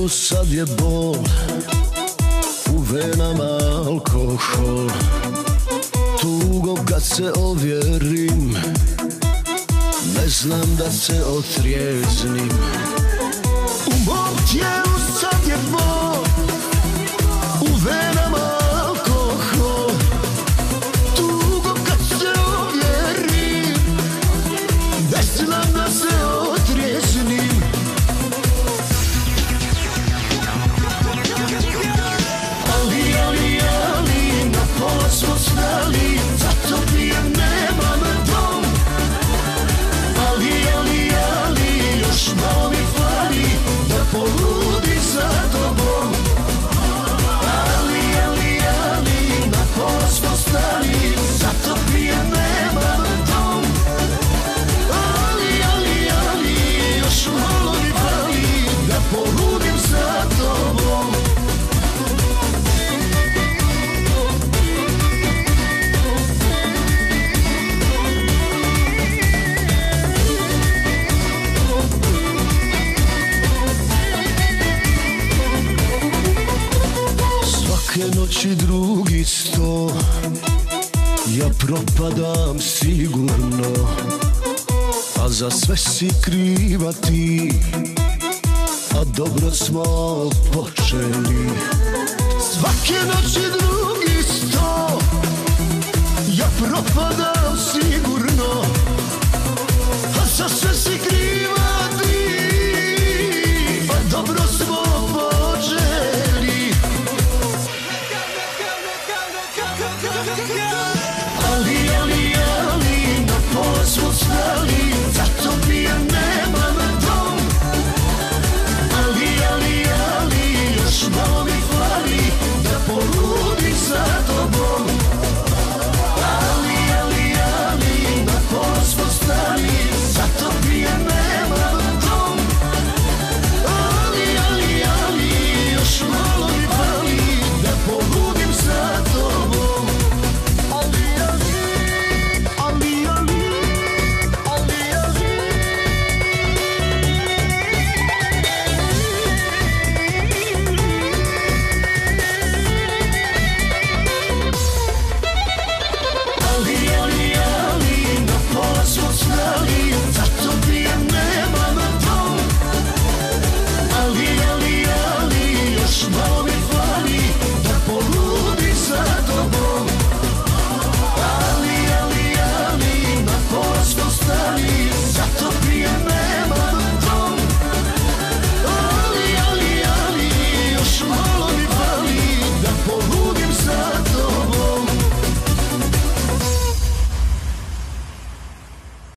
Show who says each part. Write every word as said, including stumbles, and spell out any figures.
Speaker 1: tijelu sad je bol, u venama alkohol. Tugo kad se ovjerim, ne znam da se otrijeznim. U mom tijelu sad je bol, u venama alkohol. Tugo kad se ovjerim, ne znam da se otrijeznim. Ali, ali, ali, na pola smo stali, zato pijem, nemam dom. Ali, ali, ali, još malo mi fali, da poludim za tobom. Ali, ali, ali, na pola smo stali, zato pijem, nemam dom. Ali, ali, ali, još malo mi fali, da poludim za tobom. Svake noći drugi sto, ja propadam sigurno, a za sve si kriva ti, a dobro smo počeli. Svake noći drugi sto, ja propadam